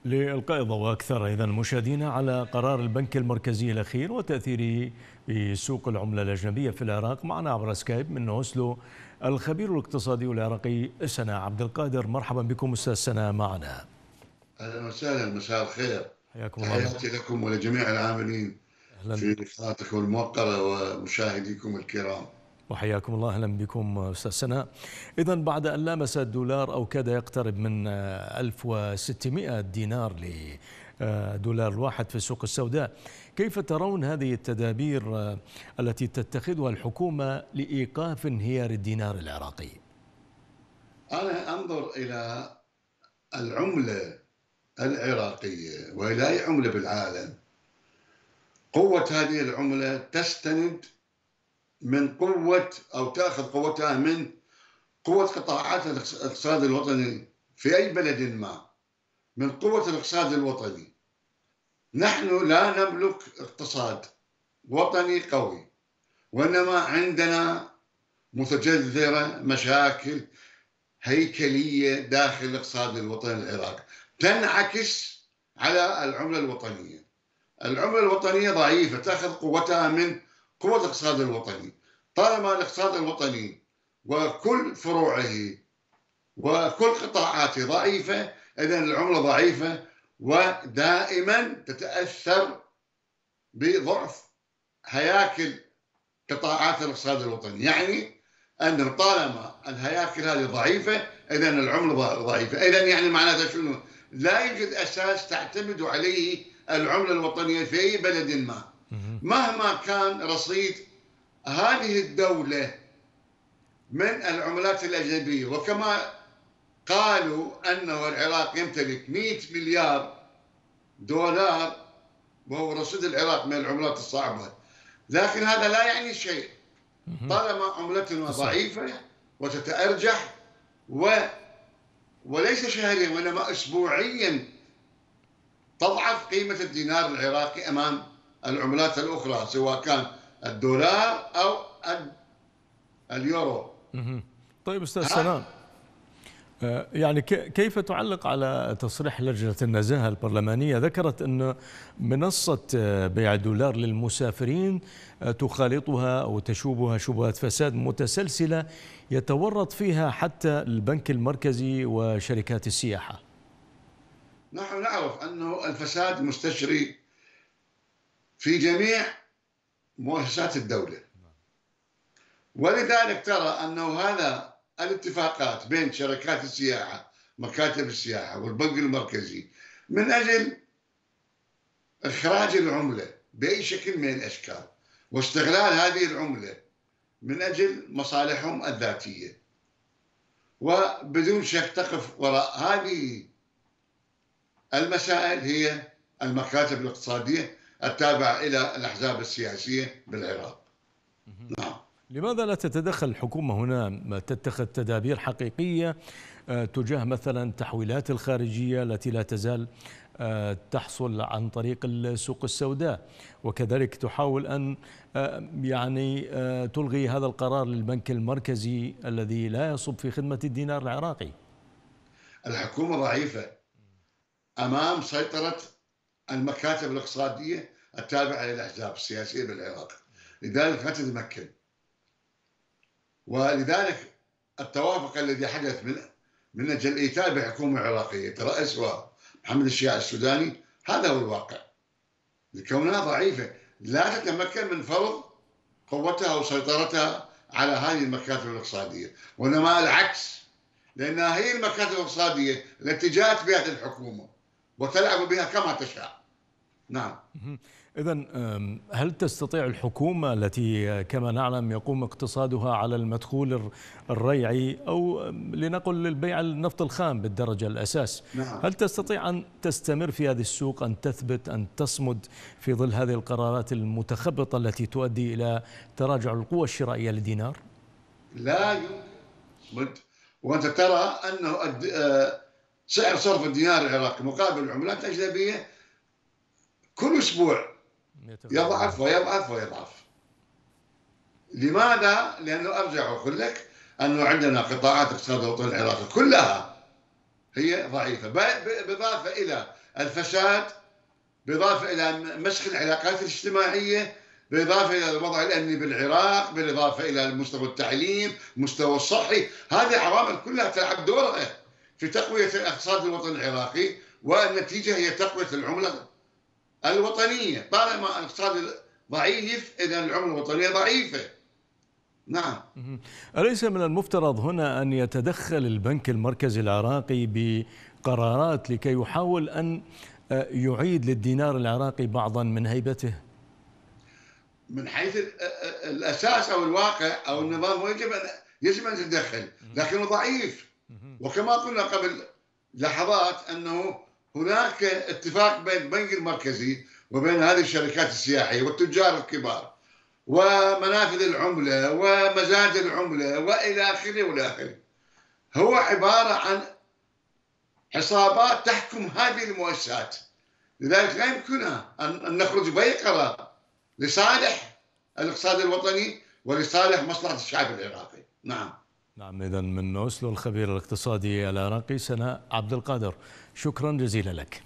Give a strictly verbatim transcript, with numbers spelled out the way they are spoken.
لإلقاء ضوء أكثر إذا مشاهدينا على قرار البنك المركزي الأخير وتأثيره بسوق العملة الأجنبية في العراق، معنا عبر سكايب من أوسلو الخبير الاقتصادي العراقي سناء عبد القادر. مرحبا بكم أستاذ سناء معنا. اهلا وسهلا، مساء الخير. حياكم الله. تحياتي لكم ولجميع العاملين أهلا في بكم. قناتكم الموقرة ومشاهديكم الكرام. وحياكم الله، أهلا بكم أستاذ سناء. إذا بعد أن لامس الدولار أو كاد يقترب من ألف وستمئة دينار لدولار الواحد في السوق السوداء، كيف ترون هذه التدابير التي تتخذها الحكومة لإيقاف انهيار الدينار العراقي؟ أنا أنظر إلى العملة العراقية وإلى أي عملة بالعالم. قوة هذه العملة تستند من قوة أو تأخذ قوتها من قوة قطاعات الاقتصاد الوطني في أي بلد ما، من قوة الاقتصاد الوطني. نحن لا نملك اقتصاد وطني قوي، وإنما عندنا متجذرة مشاكل هيكلية داخل الاقتصاد الوطني العراقي تنعكس على العملة الوطنية. العملة الوطنية ضعيفة، تأخذ قوتها من قوة الاقتصاد الوطني. طالما الاقتصاد الوطني وكل فروعه وكل قطاعاته ضعيفة، إذن العملة ضعيفة ودائما تتأثر بضعف هياكل قطاعات الاقتصاد الوطني. يعني أنه طالما الهياكل هذه ضعيفة، إذن العملة ضعيفة. إذن يعني معناتها شنو؟ لا يوجد أساس تعتمد عليه العملة الوطنية في أي بلد ما، مهما كان رصيد هذه الدولة من العملات الأجنبية. وكما قالوا أنه العراق يمتلك مئة مليار دولار وهو رصيد العراق من العملات الصعبة، لكن هذا لا يعني شيء طالما عملتنا ضعيفة وتتأرجح و... وليس شهريا وإنما أسبوعيا تضعف قيمة الدينار العراقي أمام العملات الأخرى، سواء كان الدولار أو اليورو. طيب أستاذ سناء، يعني كيف تعلق على تصريح لجنة النزاهة البرلمانية؟ ذكرت أن منصة بيع الدولار للمسافرين تخالطها أو تشوبها شبهات فساد متسلسلة يتورط فيها حتى البنك المركزي وشركات السياحة. نحن نعرف أنه الفساد مستشري في جميع مؤسسات الدولة، ولذلك ترى أنه هذا الاتفاقات بين شركات السياحة، مكاتب السياحة والبنك المركزي من أجل إخراج العملة بأي شكل من الأشكال واستغلال هذه العملة من أجل مصالحهم الذاتية، وبدون شك تقف وراء هذه المسائل هي المكاتب الاقتصادية التابعة إلى الأحزاب السياسية بالعراق. نعم. لماذا لا تتدخل الحكومة هنا، تتخذ تدابير حقيقية تجاه مثلا التحويلات الخارجية التي لا تزال تحصل عن طريق السوق السوداء، وكذلك تحاول أن يعني تلغي هذا القرار للبنك المركزي الذي لا يصب في خدمة الدينار العراقي؟ الحكومة ضعيفة أمام سيطرة المكاتب الاقتصادية التابعة للأحزاب السياسية بالعراق، لذلك لا تتمكن. ولذلك التوافق الذي حدث من من أجل إيتاء بحكومة عراقية ترأسها محمد الشياع السوداني، هذا هو الواقع. لكونها ضعيفة لا تتمكن من فرض قوتها وسيطرتها على هذه المكاتب الاقتصادية، وإنما العكس، لأنها هي المكاتب الاقتصادية التي جاءت بها الحكومة وتلعب بها كما تشاء. نعم. إذن هل تستطيع الحكومة التي كما نعلم يقوم اقتصادها على المدخول الريعي أو لنقل البيع النفط الخام بالدرجة الأساس، نعم. هل تستطيع أن تستمر في هذه السوق، أن تثبت، أن تصمد في ظل هذه القرارات المتخبطة التي تؤدي إلى تراجع القوة الشرائية للدينار؟ لا يمكن. وأنت ترى أنه سعر صرف الدينار العراقي مقابل العملات الأجنبية كل أسبوع يضعف ويضعف ويضعف. لماذا؟ لأنه أرجع وأقول لك أنه عندنا قطاعات اقتصاد الوطن العراقي كلها هي ضعيفة، بالإضافة إلى الفساد، بالإضافة إلى مسخ العلاقات الاجتماعية، بالإضافة إلى الوضع الأمني بالعراق، بالإضافة إلى مستوى التعليم، المستوى الصحي. هذه عوامل كلها تلعب دورها في تقوية الاقتصاد الوطني العراقي، والنتيجة هي تقوية العملة الوطنية. طالما الاقتصاد ضعيف إذا العملة الوطنية ضعيفة. نعم. أليس من المفترض هنا أن يتدخل البنك المركزي العراقي بقرارات لكي يحاول أن يعيد للدينار العراقي بعضا من هيبته؟ من حيث الأساس أو الواقع أو النظام يجب أن يجب أن يتدخل، لكنه ضعيف. وكما قلنا قبل لحظات أنه هناك اتفاق بين البنك المركزي وبين هذه الشركات السياحية والتجار الكبار ومنافذ العملة ومزاج العملة وإلى آخره وإلى آخره. هو عبارة عن حسابات تحكم هذه المؤسسات، لذلك لا يمكننا أن نخرج بأي قرار لصالح الاقتصاد الوطني ولصالح مصلحة الشعب العراقي. نعم. نعم. إذن من أوسلو الخبير الاقتصادي العراقي سناء عبد القادر، شكرا جزيلا لك.